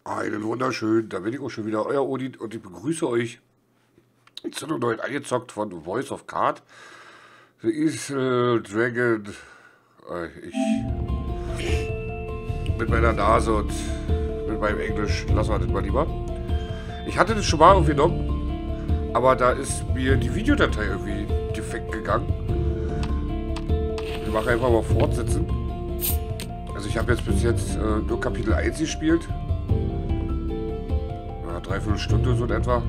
Einen wunderschön, da bin ich auch schon wieder, euer Odin, und ich begrüße euch zu einem neuen angezockt von Voice of Card. The Easter Dragon. Ich mit meiner Nase und mit meinem Englisch lassen wir das mal lieber. Ich hatte das schon mal aufgenommen, aber da ist mir die Videodatei irgendwie defekt gegangen. Wir machen einfach mal fortsetzen. Also ich habe jetzt bis jetzt nur Kapitel 1 gespielt. Ja, 3/4 Stunde so in etwa.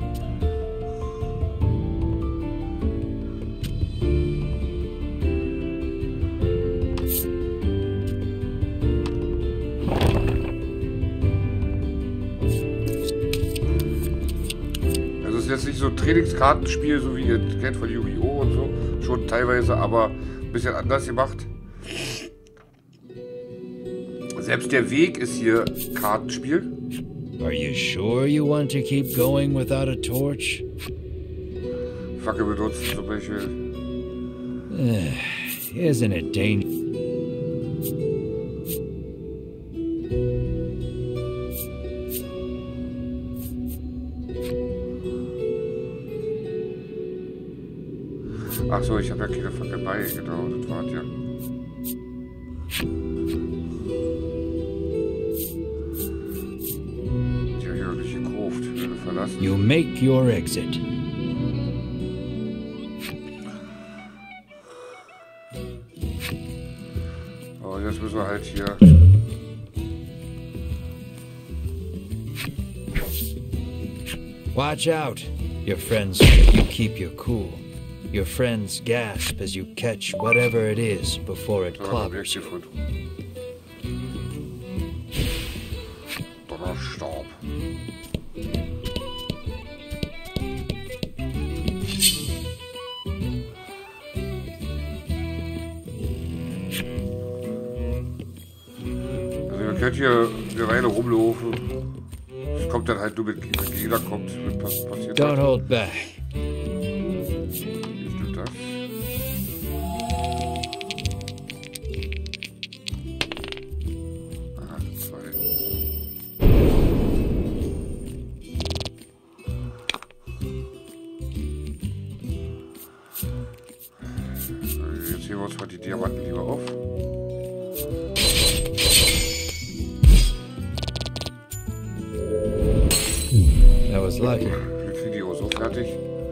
Also es ist jetzt nicht so ein Trainingskartenspiel, so wie ihr kennt von Yu-Gi-Oh! Und so. Schon teilweise, aber ein bisschen anders gemacht. Selbst der Weg ist hier Kartenspiel. Are you sure you want to keep going without a torch? Fackel benutzen zum Beispiel. Isn't it dangerous? Ach so, ich habe ja keine Fackel bei, genau, das war ja. Die habe ich ja nicht gekauft, verlassen. You make your exit. Oh, jetzt müssen wir halt hier. Watch out. Your friends hope you keep your cool. Your friends gasp as you catch whatever it is before it clobbers you. Donnerstab. Also ihr könnt hier eine Weile rumlaufen. Es kommt dann halt nur mit jeder kommt, passiert. Don't hold back. Jetzt heben wir uns mal die Diamanten lieber auf. That was lucky. Das Video so fertig.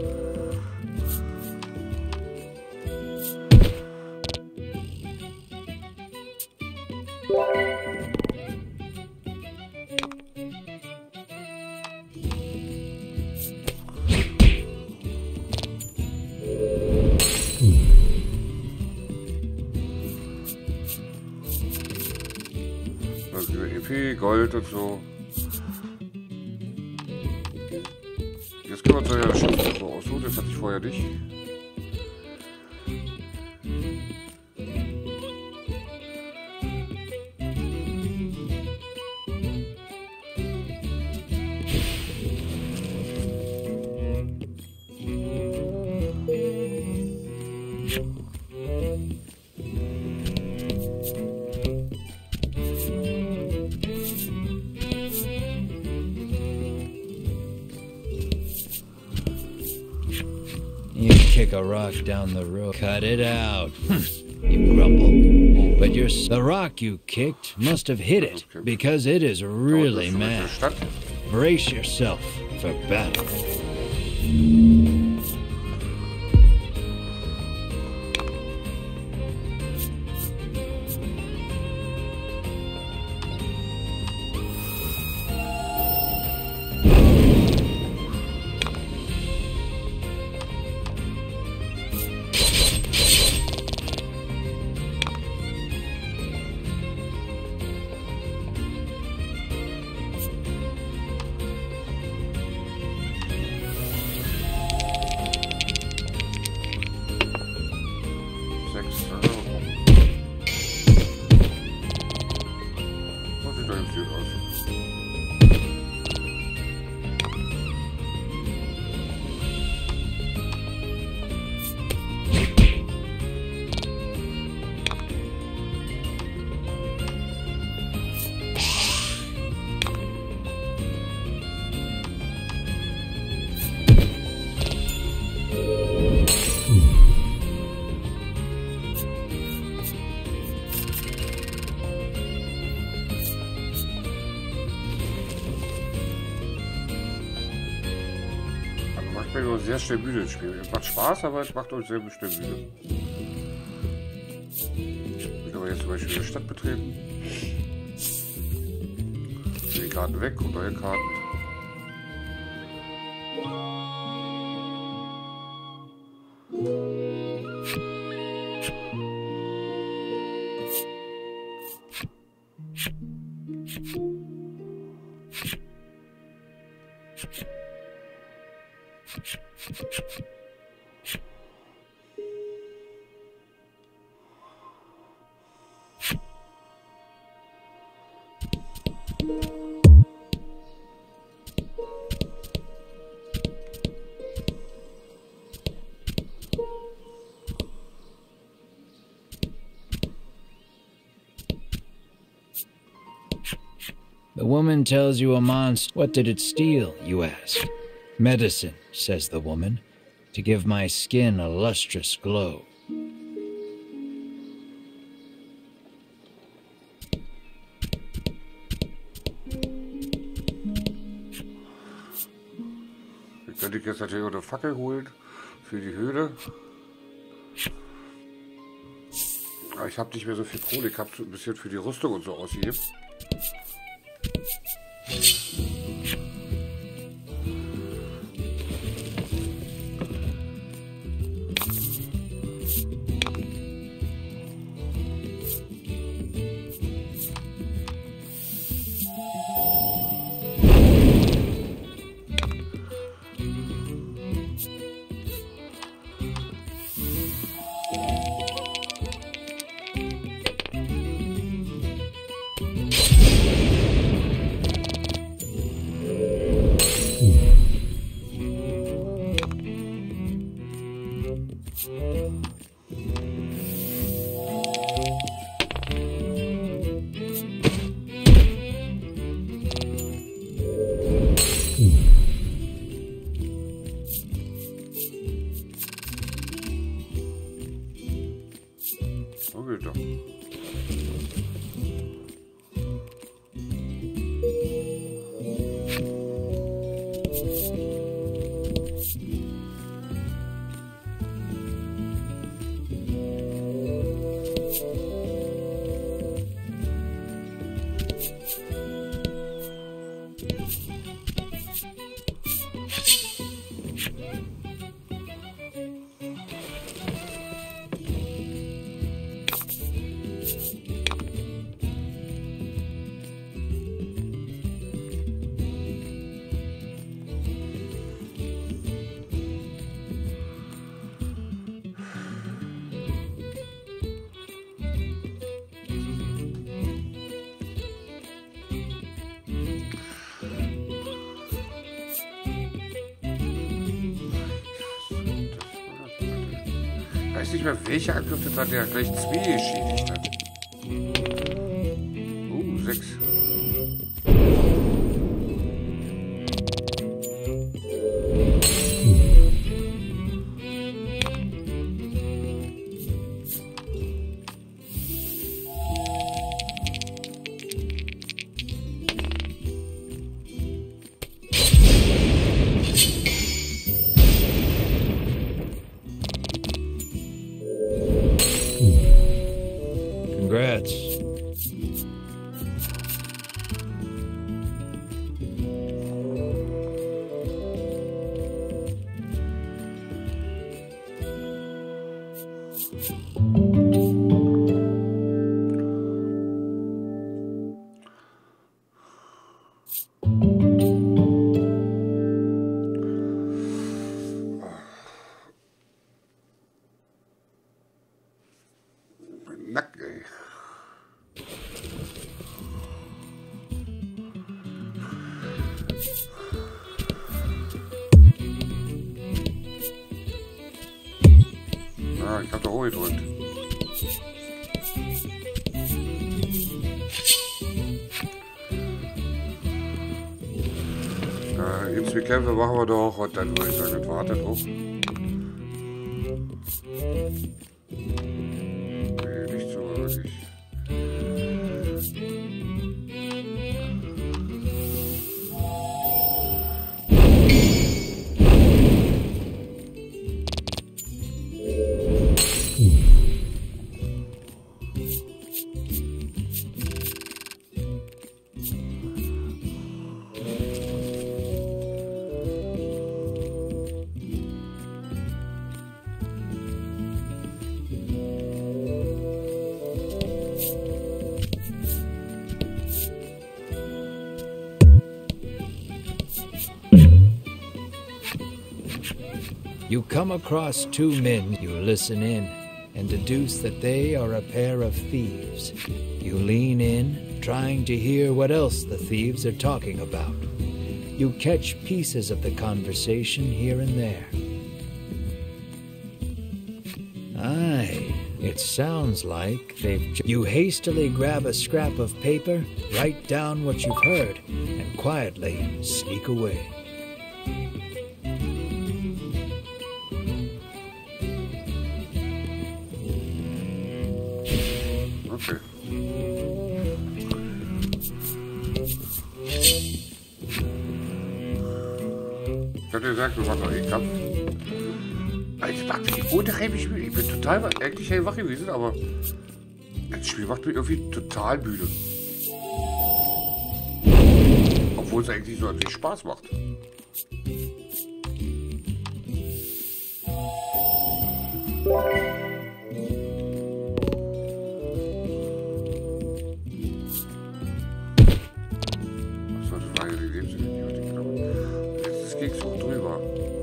EP, Gold und so. Jetzt können wir uns ja das Schatzbuch aussuchen, das hatte ich vorher nicht. You kick a rock down the road. Cut it out. You grumble. But the rock you kicked must have hit it, because it is really mad. Brace yourself for battle. Ich bin nur sehr schnell müde ins Spiel. Es macht Spaß, aber es macht uns sehr schnell müde. Ich kann jetzt zum Beispiel die Stadt betreten. Die Karten weg und neue Karten. The woman tells you a monster. What did it steal, you ask? Medicine, says the woman, to give my skin a lustrous glow. Ich könnte jetzt natürlich auch eine Fackel holen für die Höhle. Aber ich habe nicht mehr so viel Kohle. Ich habe so ein bisschen für die Rüstung und so ausgegeben. Ich weiß nicht mehr, welcher Angriff das war, der gleich 2 geschädigt hat. 6. Congrats. Nacken, ey. Ah, ich hab da hoch gedrückt. Jetzt die Kämpfe machen wir doch und dann würde ich sagen, das wartet drauf. Nee, nicht so wirklich. You come across two men. You listen in and deduce that they are a pair of thieves. You lean in, trying to hear what else the thieves are talking about. You catch pieces of the conversation here and there. Aye, it sounds like You hastily grab a scrap of paper, write down what you've heard, and quietly sneak away. Okay. Ich hab dir gesagt, wir machen noch einen Kampf. Ich dachte, ich bin total eigentlich hellwach gewesen, aber das Spiel macht mich irgendwie total müde. Obwohl es eigentlich so an sich Spaß macht. So, das war ja die Lebensenergie, genau. Jetzt ging es auch drüber.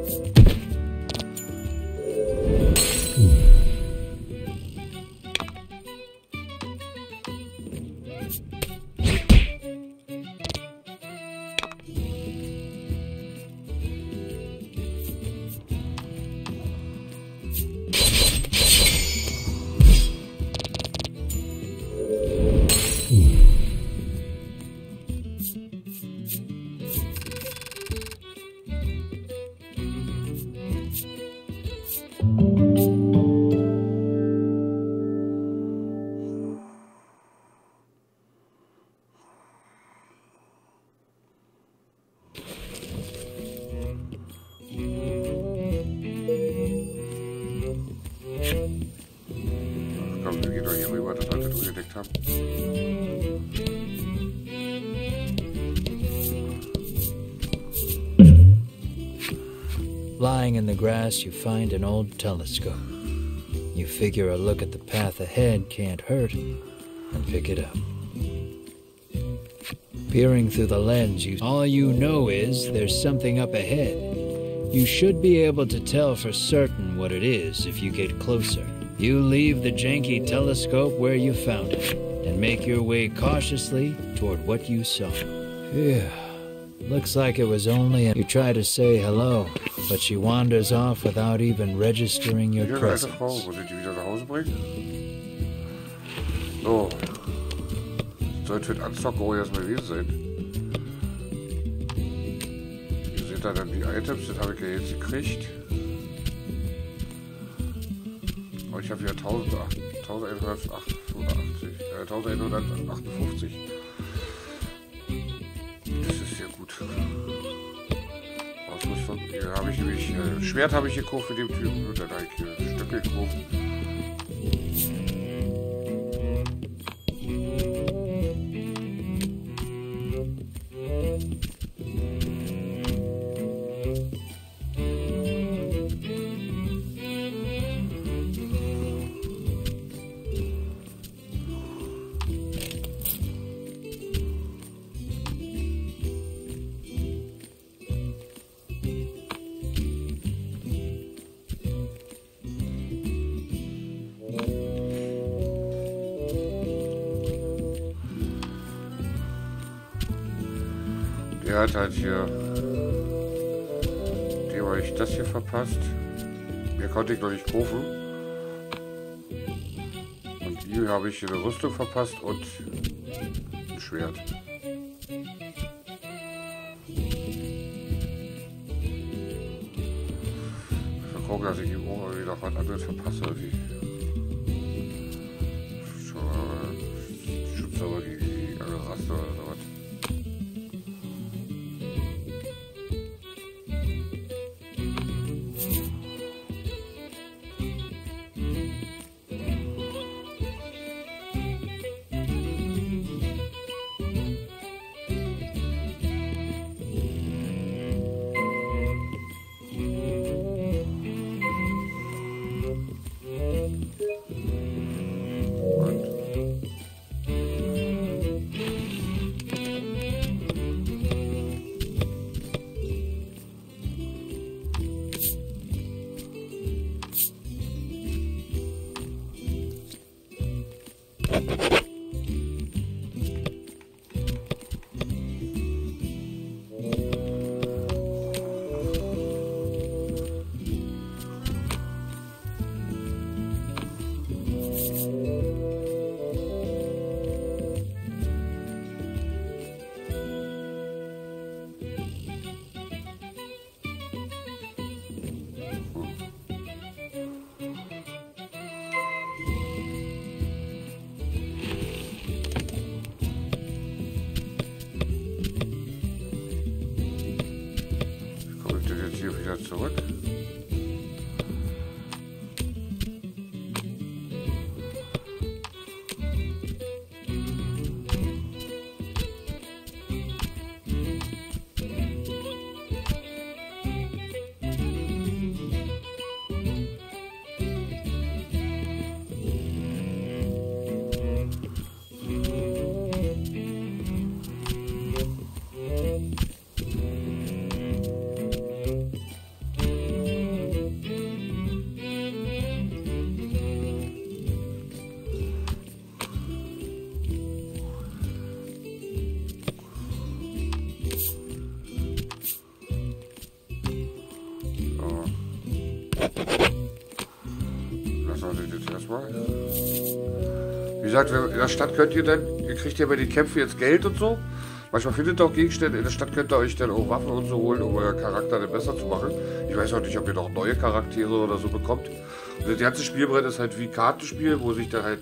Komm, wir gehen doch hier rüber, das alte durchgedeckt haben. Lying in the grass, you find an old telescope. You figure a look at the path ahead can't hurt, and pick it up. Peering through the lens, all you know is there's something up ahead. You should be able to tell for certain what it is if you get closer. You leave the janky telescope where you found it, and make your way cautiously toward what you saw. Phew. Looks like it was only You try to say hello, but she wanders off without even registering your presence. Wo sind die wieder nach Hause bringen? So. Sollte für den Anzocker erstmal gewesen sein. Hier sind da dann die Items, das habe ich ja jetzt gekriegt. Aber ich habe hier 1158. Das ist sehr gut. Ausrüstung. Hier habe ich nämlich Schwert habe ich gekauft für den Typen. Und dann habe ich hier Stöcke gekauft. Der hat halt hier, dem habe ich das hier verpasst. Mehr konnte ich noch nicht kaufen. Und hier habe ich eine Rüstung verpasst und ein Schwert. Mal gucken, dass ich ihm auch wieder was anderes verpasse. Schütze aber die andere Rasse oder so was. wieder zurück. Wie gesagt, in der Stadt könnt ihr dann, ihr kriegt ja bei den Kämpfen jetzt Geld und so. Manchmal findet ihr auch Gegenstände. In der Stadt könnt ihr euch dann auch Waffen und so holen, um euren Charakter dann besser zu machen. Ich weiß auch nicht, ob ihr noch neue Charaktere oder so bekommt. Und das ganze Spielbrett ist halt wie Kartenspiel, wo sich dann halt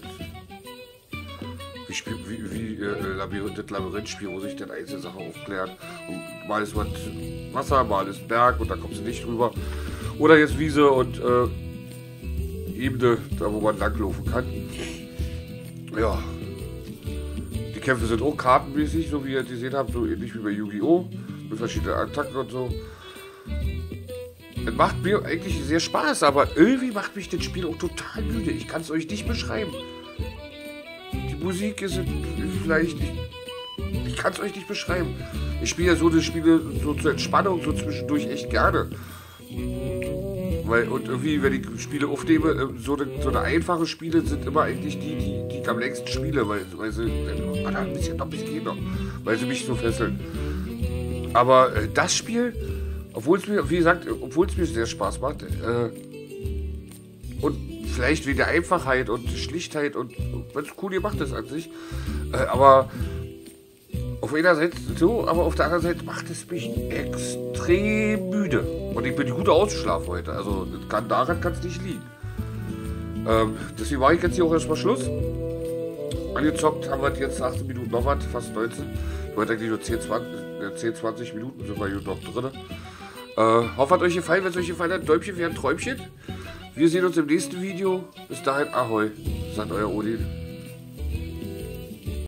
wie das Labyrinthspiel, wo sich dann einzelne Sachen aufklären. Und mal ist was Wasser, mal ist Berg und da kommst du nicht drüber. Oder jetzt Wiese und Ebene, da wo man langlaufen kann. Ja. Die Kämpfe sind auch kartenmäßig, so wie ihr gesehen habt, so ähnlich wie bei Yu-Gi-Oh! Mit verschiedenen Attacken und so. Es macht mir eigentlich sehr Spaß, aber irgendwie macht mich das Spiel auch total müde. Ich kann es euch nicht beschreiben. Die Musik ist vielleicht... Ich kann es euch nicht beschreiben. Ich spiele ja so eine Spiele so zur Entspannung, so zwischendurch echt gerne. Weil, und irgendwie, wenn ich Spiele aufnehme, so eine einfache Spiele sind immer eigentlich die ich am längsten spiele, weil sie ein bisschen geht noch, weil sie mich so fesseln. Aber das Spiel, obwohl es mir, wie gesagt, obwohl es mir sehr Spaß macht, und vielleicht wegen der Einfachheit und Schlichtheit und wenn es cool gemacht ist an sich, aber auf einer Seite so, aber auf der anderen Seite macht es mich extrem müde. Und ich bin gut ausgeschlafen heute. Also daran kann es nicht liegen. Deswegen mache ich jetzt hier auch erstmal Schluss. Angezockt haben wir jetzt 18 Minuten noch was, fast 19. Ich wollte eigentlich nur 10, 20 Minuten, sind wir hier noch drin. Hoffe, hat euch gefallen. Wenn es euch gefallen hat, Däumchen wäre ein Träumchen. Wir sehen uns im nächsten Video. Bis dahin, ahoi, sagt euer Odin.